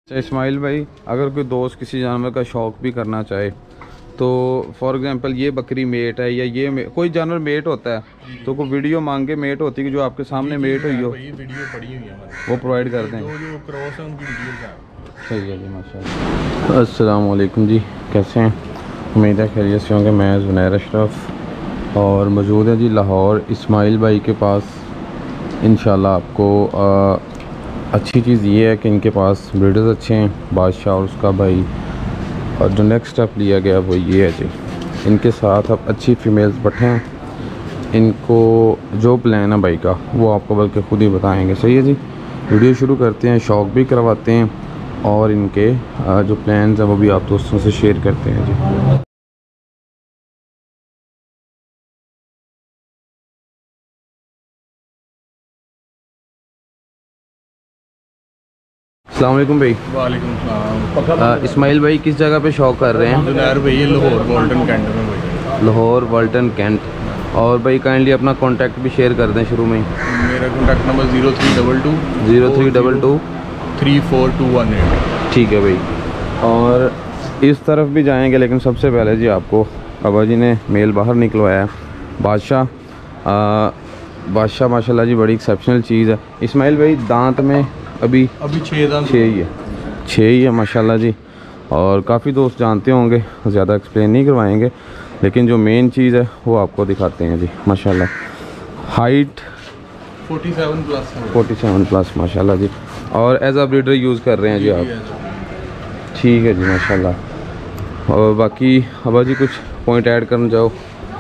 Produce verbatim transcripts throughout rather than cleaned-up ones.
इस्माइल भाई, अगर कोई दोस्त किसी जानवर का शौक़ भी करना चाहे तो फॉर एग्जांपल ये बकरी मेट है या ये कोई जानवर मेट होता है तो कोई वीडियो मांगे मेट होती है कि जो आपके सामने मेट हुई हो, वीडियो पड़ी हुई है वो प्रोवाइड करते हैं। जो जो क्रॉस है उनकी वीडियो है। सही है जी, माशाल्लाह। अस्सलाम वालेकुम जी, कैसे हैं? उम्मीद है खैरियत से होंगे। मैं ज़ुनैर अशरफ और मौजूद है जी लाहौर इस्माइल भाई के पास। इंशाल्लाह आपको आ, अच्छी चीज़ ये है कि इनके पास ब्रीडर्स अच्छे हैं, बादशाह और उसका भाई। और जो नेक्स्ट स्टेप लिया गया वो ये है जी, इनके साथ अब अच्छी फ़ीमेल्स बैठे हैं। इनको जो प्लान है भाई का वो आपको बल्कि ख़ुद ही बताएंगे। सही है जी, वीडियो शुरू करते हैं। शौक़ भी करवाते हैं और इनके जो प्लान्स हैं वो भी आप दोस्तों से शेयर करते हैं जी। अस्सलाम वालेकुम भाई। वालेकुम सलाम। इस्माइल भाई किस जगह पे शौक़ कर रहे हैं? ज़ुनैर भाई लाहौर वाल्टन कैंट में भाई। लाहौर वाल्टन कैंट। और भाई काइंडली अपना कॉन्टैक्ट भी शेयर कर दें शुरू में ही। मेरा contact number zero three double two zero three double two three four two one eight. ठीक है भाई। और इस तरफ भी जाएंगे लेकिन सबसे पहले जी आपको बाबा जी ने मेल बाहर निकलवाया है। बादशाह बादशाह माशाल्लाह जी बड़ी एक्सेप्शनल चीज़ है। इस्माइल भाई दांत में अभी अभी छः दांत छः ही है, छः ही है माशाल्लाह जी। और काफ़ी दोस्त जानते होंगे, ज़्यादा एक्सप्लेन नहीं करवाएंगे, लेकिन जो मेन चीज़ है वो आपको दिखाते हैं जी। माशाल्लाह हाइट फोर्टी सेवन प्लस है। फोर्टी सेवन प्लस माशाल्लाह जी। और एज आ ब्रीडर यूज़ कर रहे हैं जी आप? ठीक है जी माशाल्लाह। और बाकी अबा जी कुछ पॉइंट ऐड करना चाहो?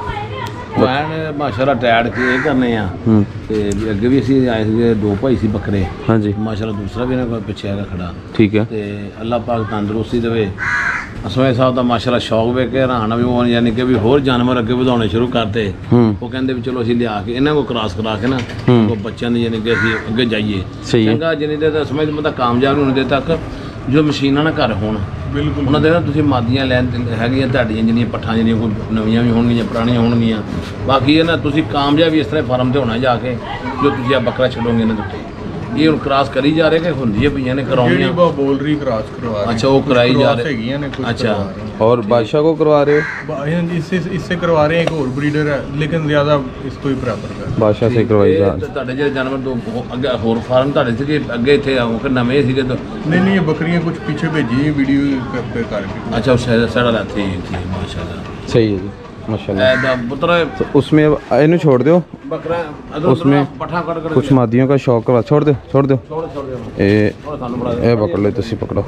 मैं माशाल्लाह टैड के करने आ ते अगे भी असीं आए थे दो भाई सी बकरे। हाँ जी माशाल्लाह दूसरा भी ना पिछे है खड़ा। ठीक है। ते अल्लाह पाक तंदुरुस्ती देवे। असमाय साहब का माशाल्लाह शौक वे के हराना भी वो यानी कि भी होर जानवर अगे ਵਧਾਉਣੇ शुरू करते। वो कहते भी चलो असीं लिया के इन्हां को क्रॉस करा के ना वो बच्चों ने यानी कि असीं अगे जाइए। चंगा जिन्नी देर तक समझ बंदा कामयाब होने देर तक जो मशीनां ना घर होण बिल्कुल उन्होंने देना तुसीं मादियां लैन हैगियां तुहाडियां जिन्नियां पट्ठां जिन्नियां कोई नवीं भी होणगियां पुरानियां होणगियां। बाकी ये ना तुसीं कामयाब इस तरह फार्म ते होना जाके जो तुसीं आ बकरा छड्डोगे इन्हां दे उत्ते। ये हुण क्रॉस करी जा रहे कि हुंदी है पईयां ने कराउणियां? बोल रही क्रॉस करवा रहे। अच्छा वो कराई जा रहे। अच्छा और बादशाह को करवा रहे हो? इससे इससे करवा रहे हैं। एक और ब्रीडर है लेकिन ज़्यादा इसको ही प्रेफर कर बादशाह से करवाई जा। ਤੁਹਾਡੇ ਜਿਹੜੇ जानवर दो अगे होर फार्म ਤੁਹਾਡੇ ਸੀਗੇ ਅੱਗੇ ਇੱਥੇ ਉਹ ਕਿ ਨਵੇਂ ਸੀਗੇ? नहीं नहीं ये बकरियां कुछ पीछे भेजी हैं वीडियो करके करके। अच्छा उस साइड वाला ठीक ठीक माशाल्लाह। सही है जी माशाल्लाह। ऐदा पुत्र तो उसमें इन्हें छोड़ दो, बकरा उसमें पठा कर कर कुछ मादियों का शौक करवा। छोड़ दो छोड़ दो छोड़ छोड़ दे ए थोड़ा सानू बड़ा ए पकड़ लो, तुसी पकड़ो।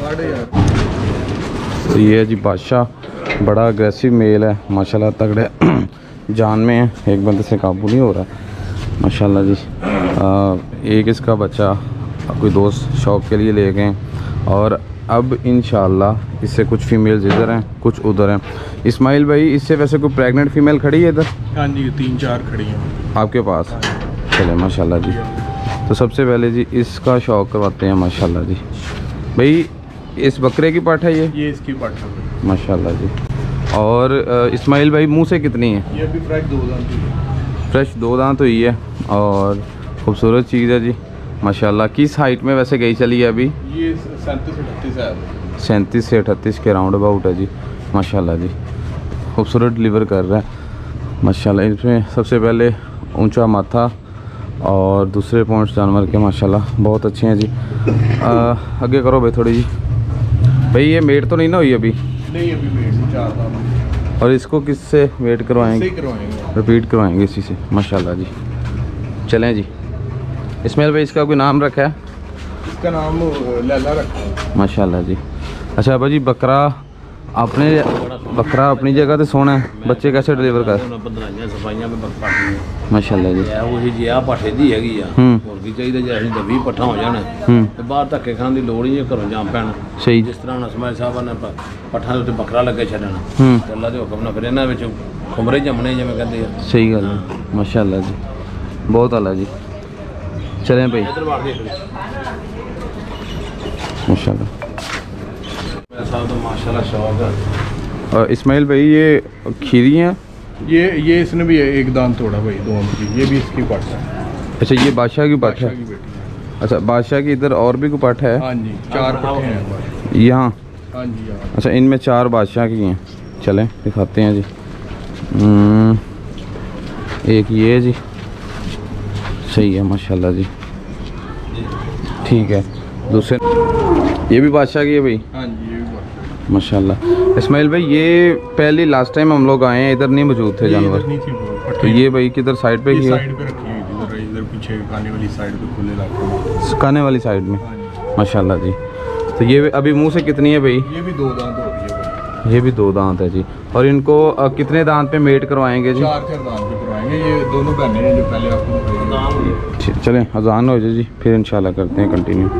तो ये है जी बादशाह, बड़ा अग्रेसिव मेल है माशाल्लाह, तगड़े जान में है, एक बंदे से काबू नहीं हो रहा माशाल्लाह जी। आ, एक इसका बच्चा कोई दोस्त शौक के लिए ले गए और अब इंशाल्लाह इससे कुछ फीमेल्स इधर हैं कुछ उधर हैं। इस्माइल भाई इससे वैसे कोई प्रेग्नेंट फीमेल खड़ी है इधर? हाँ जी तीन चार खड़ी हैं आपके पास। चले माशाल्लाह जी। तो सबसे पहले जी इसका शौक करवाते हैं माशाल्लाह जी। भाई इस बकरे की पाठ है ये? ये इसकी पाठ है माशाल्लाह जी। और इस्माइल भाई मुंह से कितनी है? ये भी फ्रेश दो दांत है। फ्रेश दो दांत हुई है और खूबसूरत चीज़ है जी माशाल्लाह। किस हाइट में वैसे गई चली है अभी? ये सैंतीस से अट्ठतीस है। सैंतीस से अठतीस के राउंड अबाउट है जी माशाल्लाह जी। खूबसूरत डिलीवर कर रहा है माशाल्लाह। इसमें सबसे पहले ऊंचा माथा और दूसरे पॉइंट्स जानवर के माशाल्लाह बहुत अच्छे हैं जी। आ, आगे करो भाई थोड़ी जी। भाई ये मेट तो नहीं ना हुई अभी? नहीं अभी वेट चार दांत। और इसको किससे वेट करवाएंगे? करवाएंगे रिपीट करवाएंगे इसी से माशाल्लाह जी। चलें जी। इस्माइल भाई इसका कोई नाम रखा है? इसका नाम लैला रखा है माशाल्लाह जी। अच्छा अबा जी बकरा अपने बकरा अपनी जगह तो सोना है, बच्चे कैसे डिलीवर कर? सफाइयां में बक माशाल्लाह जी। ਉਹੀ ਜੀ ਆ ਪਾਠੇ ਦੀ ਹੈਗੀ ਆ। ਹੋਰ ਕੀ ਚਾਹੀਦਾ ਜੇ ਅਸੀਂ ਤਾਂ ਵੀਹ ਪੱਠਾ ਹੋ ਜਾਣ ਤੇ ਬਾਹਰ ਧੱਕੇ ਖਾਣ ਦੀ ਲੋੜ ਹੀ ਨਹੀਂ, ਘਰੋਂ ਜਾਮ ਪੈਣਾ। ਸਹੀ। ਜਿਸ ਤਰ੍ਹਾਂ ਅਸਮਾਇਲ ਸਾਹਿਬ ਨੇ ਪੱਠਾਂ ਦੇ ਉੱਤੇ ਬੱਕਰਾ ਲੱਗੇ ਛੱਡਣਾ ਤੇ ਅੱਲਾ ਦੇ ਹੁਕਮ ਨਾਲ ਫਿਰ ਇਹਨਾਂ ਵਿੱਚ ਖੁਮਰੇ ਜੰਮਣੇ ਜਿਵੇਂ ਕਹਿੰਦੇ ਆ। सही गल है माशाल्लाह जी, बहुत आला जी। चलें भाई ਇੱਧਰ ਵਾੜ ਦੇ माशाल्लाह। साहब तो माशाल्लाह शौक है। और इस्माइल भाई ये खीरी हैं? ये ये इसने भी एक दांत तोड़ा भाई दो की। ये भी इसकी पाठ है। अच्छा ये बादशाह की बात है। की बेटी है। अच्छा बादशाह की इधर और भी कोई पट है? हाँ जी, चार पट्टे हैं हमारे। यहाँ? हाँ जी यहाँ। अच्छा इनमें चार बादशाह की हैं। चलें दिखाते हैं जी। हम्म, एक ये जी, सही है माशाल्लाह जी, ठीक है। दूसरे ये भी बादशाह की है भाई? हाँ जी, ये भी बादशाह। माशाल्लाह। इस्माइल भाई ये पहले लास्ट टाइम हम लोग आए हैं, इधर नहीं मौजूद थे जानवर, नहीं थी वो, तो ये भाई किधर साइड पे ये ही है? साइड पे रखी हुई थी, इधर इधर पीछे खाने वाली साइड पे खुले इलाके में। खाने वाली साइड में? हाँ जी। माशाल्लाह जी। तो ये अभी मुंह से कितनी है भाई? ये भी दो दांत हो रही है भाई। ये भी दो दांत है जी। और इनको अ, कितने दांत पे मेट करवाएंगे जी? चार चार दांत पे करवाएंगे। ये दोनों बहनें हैं जो पहले आपको बताई। च- चलें अजान हो जाए जी, फिर इंशाल्लाह करते हैं कंटिन्यू।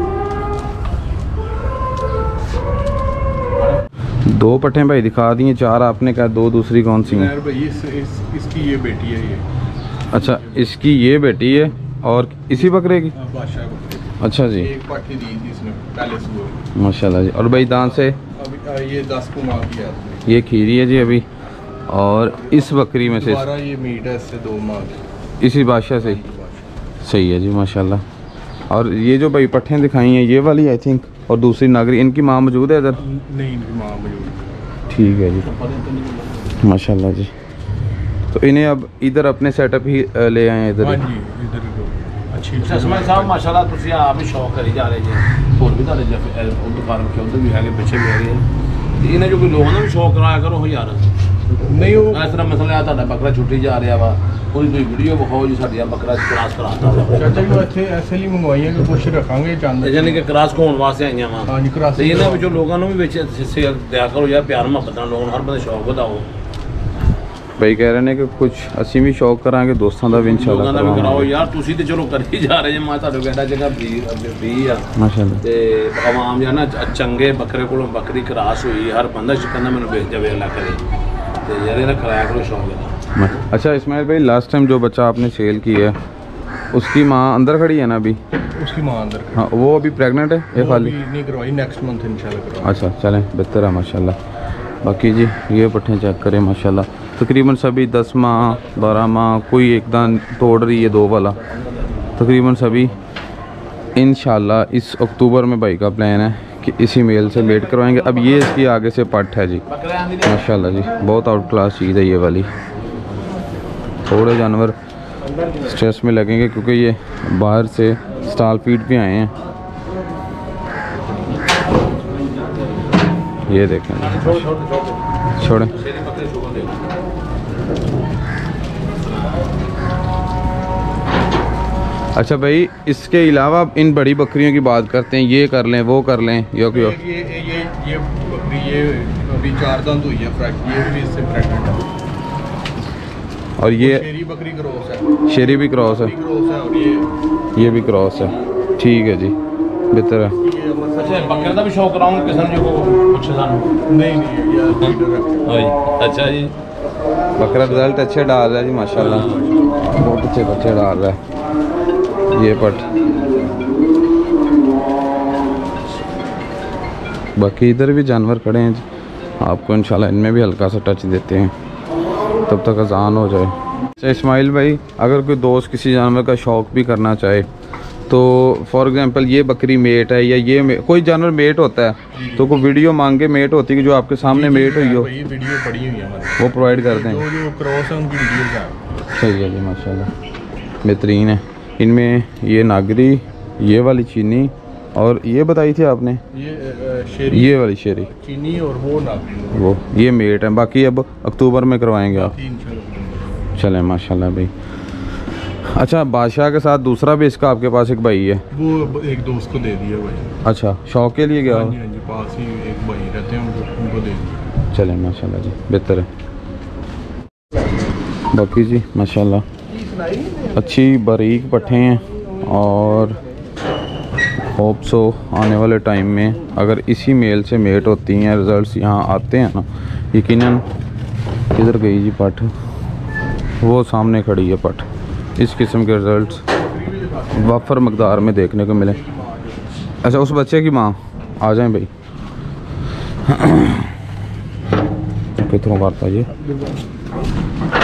दो पट्टे भाई दिखा दिए, चार आपने कहा, दो दूसरी कौन सी हैं? यार भाई इस, इस, इसकी ये बेटी है ये। अच्छा इसकी ये बेटी है और इसी बकरे की? हाँ, बादशाह बकरी। अच्छा जी, एक पाठी दी थी इसने पहले सुबह। माशाल्लाह जी। और भाई दांत से अभी आ, ये दस को माँ की है। ये खीरी है जी अभी, और इस बकरी में से दोबारा ये मीट है इससे दो माँ की। इसी बादशाह से? बादशाह। सही है जी माशाल्लाह। और ये जो भाई पट्ठें दिखाई हैं ये वाली आई थिंक, और दूसरी नागरी, इनकी माँ मौजूद है इधर? नहीं, इनकी माँ मौजूद है। ठीक है जी माशाल्लाह जी। तो इन्हें अब इधर अपने सेटअप ही अ, ले आए हैं हाँ इधर? जी, इधर को अच्छी इसमाइल साहब माशाल्लाह ਤੁਸੀਂ ਆਪ ਵੀ ਸ਼ੌਕ ਕਰੀ ਜਾ ਰਹੇ ਜੀ, ਹੋਰ ਵੀ ਤੁਹਾਡੇ ਜਫ ਉਧਰ ਫਾਰਮ ਕੇ ਉਧਰ ਵੀ ਹੈਗੇ, ਪਿੱਛੇ ਵੀ ਹੈਗੇ। ਤੇ ਇਹਨਾਂ ਜੋ ਕੋਈ ਲੋਕਾਂ ਨੂੰ ਵੀ ਸ਼ੌਕ ਕਰਾਇਆ ਕਰੋ ਯਾਰ। ਨਹੀਂ ਉਹ ਇਸ ਤਰ੍ਹਾਂ ਮਸਲਾ ਆ ਤੁਹਾਡਾ ਬੱਕਰਾ ਛੁੱਟੀ ਜਾ ਰਿਹਾ ਵਾ, ਕੋਈ ਕੋਈ ਵੀਡੀਓ ਵਿਖਾਓ ਜੀ ਸਾਡੀ ਬੱਕਰਾ ਕ੍ਰਾਸ ਕਰਾਤਾ ਵਾ। ਚਾਚਾ ਜੀ ਉਹ ਇੱਥੇ ਐਸੇ ਲਈ ਮੰਗਵਾਈਆਂ ਕਿ ਕੁਛ ਰੱਖਾਂਗੇ ਚੰਦ। ਯਾਨੀ ਕਿ ਕ੍ਰਾਸ ਹੋਣ ਵਾਸਤੇ ਆਈਆਂ ਵਾ। ਹਾਂ ਜੀ, ਕ੍ਰਾਸ। ਤੇ ਇਹਨਾਂ ਵਿੱਚੋਂ ਲੋਕਾਂ ਨੂੰ ਵੀ ਵਿੱਚ ਸੇਲ ਦਿਆ ਕਰੋ ਯਾਰ, ਪਿਆਰ ਮੁਹੱਬਤ ਨਾਲ, ਲੋਕਾਂ ਨੂੰ ਹਰ ਬੰਦੇ ਸ਼ੌਕ ਵਧਾਓ। भाई कह रहे हैं कि कुछ असी भी शौक करांगे दोस्तों का भी इंशाल्लाह ਲੋਕਾਂ ਦਾ ਵੀ ਕਰਾਓ करवाएंगे। ਯਾਰ, ਤੁਸੀਂ ਤੇ ਚਲੋ ਕਰ ਹੀ ਜਾ ਰਹੇ ਜੇ। ਮੈਂ ਤੁਹਾਡੇ ਕਹਿੰਦਾ ਜਗ੍ਹਾ ਵੀ ਵੀ ਆ माशाल्लाह। ਤੇ ਆਵਾਮ ਜਾਂ ਨਾ ਚੰਗੇ ਬੱਕਰੇ ਕੋਲੋਂ ਬੱਕਰੀ ਕ੍ਰਾਸ ਹੋਈ, ਹਰ ਬੰਦਾ ਕਹਿੰਦਾ ਮੈਨੂੰ ਵੇਚ ਜਾਵੇ ਅੱਲਾ ਕਰੇ, ਤੇ ਯਾਰ ਇਹਦਾ ਕਰਾਇਆ ਕਰੋ शौक ਇਹਦਾ। अच्छा इस्माइल भाई लास्ट टाइम जो बच्चा आपने सेल की है उसकी माँ अंदर खड़ी है ना अभी? उसकी माँ अंदर खड़ी। हाँ वो अभी प्रेग्नेंट है या वो खाली? अभी नहीं करवाई, नेक्स्ट मंथ इंशाल्लाह करवाएंगे। अच्छा चलें बेहतर है माशाल्लाह। बाकी जी ये पट्ठे चेक करें माशाल्लाह, तकरीबन सभी दस माह बारह माह, कोई एक दान तोड़ रही है दो वाला, तकरीबन सभी इंशाल्लाह इस अक्टूबर में भाई का प्लान है कि इसी मेल से मेट करवाएंगे। अब ये इसकी आगे से पट है जी माशाल्लाह जी, बहुत आउट क्लास चीज़ है ये वाली। थोड़े जानवर स्ट्रेस में लगेंगे क्योंकि ये बाहर से स्टॉल फीड पे आए हैं। ये देखें छोड़े। अच्छा भाई इसके अलावा इन बड़ी बकरियों की बात करते हैं, ये कर लें वो कर लें यो क्यों? ये ये ये ये बकरी ये अभी चार दांत हुई है फ्रेश, ये भी इससे प्रेग्नेंट है। और ये शेरी बकरी क्रॉस है। शेरी भी क्रॉस है? बकरी क्रॉस है और ये ये भी क्रॉस है। ठीक है जी बेहतर है। ये अमृतसर ਅੱਛਾ ਬੱਕਰੇ ਦਾ ਵੀ ਸ਼ੌਕ ਕਰਾਉਂਗੇ ਕਿਸੇ ਨੂੰ ਜੋ ਪੁੱਛੇ ਸਾਨੂੰ? नहीं नहीं ये लीडर है। ਹਾਂਜੀ ਅੱਛਾ जी। बकरा रिजल्ट अच्छे डाल रहा है जी माशाल्लाह, बहुत अच्छे बच्चे डाल रहा है ये पट। बाकी इधर भी जानवर खड़े हैं जी, आपको इंशाल्लाह इनमें भी हल्का सा टच देते हैं तब तक अजान हो जाए। अच्छा इस्माइल भाई अगर कोई दोस्त किसी जानवर का शौक़ भी करना चाहे तो फॉर एग्जांपल ये बकरी मेट है या ये मे, कोई जानवर मेट होता है तो कोई वीडियो मांगे मेट होती है कि जो आपके सामने मेट हुई हो, ये वीडियो पड़ी हुई है हमारे, वो प्रोवाइड करते हैं? जो जो क्रॉस है उनकी वीडियोस हैं। सही है जी माशाल्लाह बेहतरीन है। इनमें ये नागरी, ये वाली चीनी, और ये बताई थी आपने ये अ, शेरी, ये वाली शेरी, चीनी और वो नागरी, वो ये मेट है। बाकी अब अक्टूबर में करवाएंगे आप? तीन इंशाल्लाह। चलें माशाल्लाह भाई। अच्छा बादशाह के साथ दूसरा भी इसका आपके पास एक भाई है? वो एक दोस्त को दे दिया भाई। अच्छा शौक के लिए गया हाँ हो? जी हाँ जी, पास ही एक भाई रहते हैं उनको उनको दे दिया। चलें माशाल्लाह जी बेहतर है। बाकी जी माशाल्लाह अच्छी बारीक पट्ठे हैं और होप सो आने वाले टाइम में अगर इसी मेल से मेट होती हैं, रिज़ल्ट्स यहाँ आते हैं ना, यकीनन किधर गई जी पट, वो सामने खड़ी है पट, इस किस्म के रिज़ल्ट्स वाफर मकदार में देखने को मिले। अच्छा उस बच्चे की माँ आ जाएं भाई, कितनों करता ये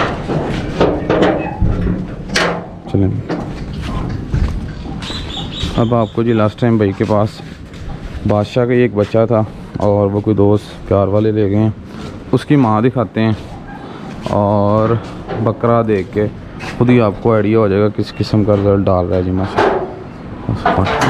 चलें अब आपको जी लास्ट टाइम भाई के पास बादशाह का एक बच्चा था और वो कोई दोस्त प्यार वाले ले गए हैं, उसकी माँ दिखाते हैं और बकरा देख के खुद ही आपको आइडिया हो जाएगा किस किस्म का रिज़ल्ट डाल रहा है जी माशाल्लाह।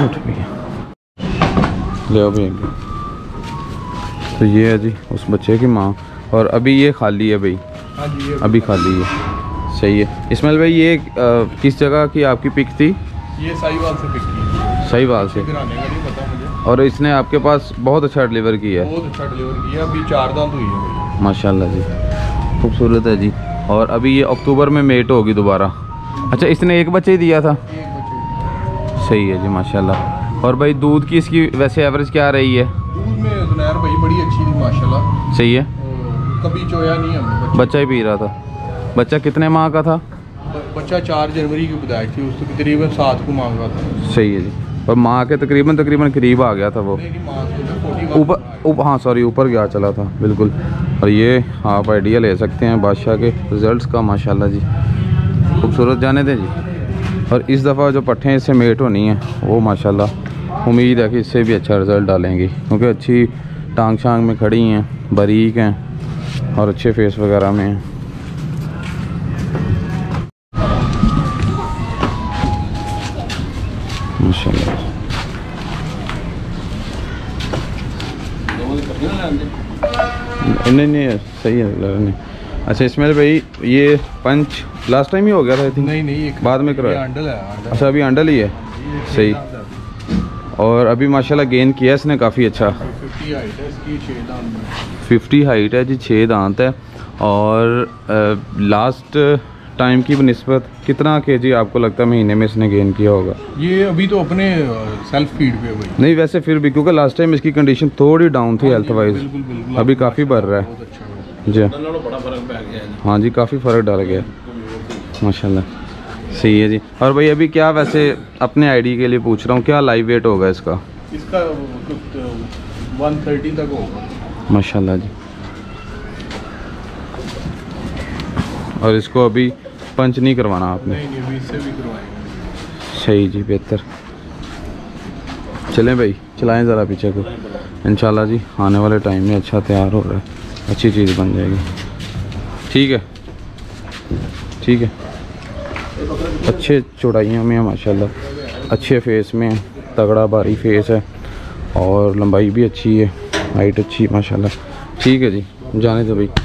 ले आओ भी। तो ये है जी उस बच्चे की माँ और अभी ये खाली है भाई। हाँ जी ये अभी खाली है, सही है। इस्माइल भाई ये आ, किस जगह की आपकी पिक थी? ये साहिवाल से पिक की, साहिवाल से। घराने का नहीं पता मुझे। और इसने आपके पास बहुत अच्छा डिलीवर किया है। बहुत अच्छा डिलीवर किया, अभी चार दांत हुई है भाई माशाल्लाह जी, खूबसूरत है जी। और अभी ये अक्टूबर में मेट होगी दोबारा। अच्छा इसने एक बच्चे ही दिया था? एक बच्चे। सही है जी माशाल्लाह। और भाई दूध की इसकी वैसे एवरेज क्या रही है? दूध में जुनैर भाई बड़ी अच्छी थी माशाल्लाह। सही है, कभी चोया नहीं हमने बच्चा। बच्चा ही पी रहा था। बच्चा कितने माह का था? बच्चा चार जनवरी की पैदाइश थी, उसको तकरीबन सात को मांगा था। सही है जी। और माँ के तकरीबन तकरीबन करीब आ गया था वो। नहीं नहीं माँ से फोर्टी ऊपर ऊपर हाँ सॉरी ऊपर गया चला था बिल्कुल। और ये आप आइडिया ले सकते हैं बादशाह के रिज़ल्ट्स का माशाल्लाह जी, खूबसूरत जाने दें जी। और इस दफ़ा जो पट्ठें इससे मेट होनी है वो माशाल्लाह उम्मीद है कि इससे भी अच्छा रिज़ल्ट डालेंगी, क्योंकि अच्छी टांग शांग में खड़ी हैं, बारीक हैं और अच्छे फेस वगैरह में हैं। माशाल्लाह। नहीं नहीं सही है नहीं। अच्छा इस्माइल भाई ये पंच लास्ट टाइम ही हो गया था? आई थिंक नहीं नहीं एक बाद में करवाया। अंडल है अंडल। अच्छा अभी अंडल ही है, सही। और अभी माशाल्लाह गेन किया इसने काफ़ी अच्छा। फिफ्टी हाइट है इसकी, छः दांत में। फिफ्टी हाइट है जी, छः दांत है। और लास्ट टाइम की निस्बत कितना केजी आपको लगता है महीने में इसने गेन किया होगा? ये अभी तो अपने सेल्फ फीड पे है भाई। नहीं वैसे फिर भी, क्योंकि लास्ट टाइम इसकी कंडीशन थोड़ी डाउन थी हेल्थ वाइज, बिल्कुल बिल्कुल। अभी काफ़ी बढ़ रहा है बहुत अच्छा है जी। बड़ा फर्क पै गया है। हाँ जी काफ़ी फ़र्क डाल गया माशाल्लाह, सही है जी। और भाई अभी क्या वैसे अपने आईडी के लिए पूछ रहा हूँ, क्या लाइव वेट होगा इसका? इसका वन थर्टी तक होगा माशाल्लाह जी। और इसको अभी पंच नहीं करवाना आपने? नहीं नहीं अभी इससे भी करवाएंगे। सही जी, बेहतर। चलें भाई चलाएं ज़रा पीछे को, इंशाल्लाह जी आने वाले टाइम में अच्छा तैयार हो रहा है, अच्छी चीज़ बन जाएगी। ठीक है ठीक है। अच्छे चौड़ाइयों में है माशाल्लाह, अच्छे फेस में, तगड़ा भारी फेस है और लंबाई भी अच्छी है, हाइट अच्छी है माशाल्लाह। ठीक है जी, जाने दो भाई।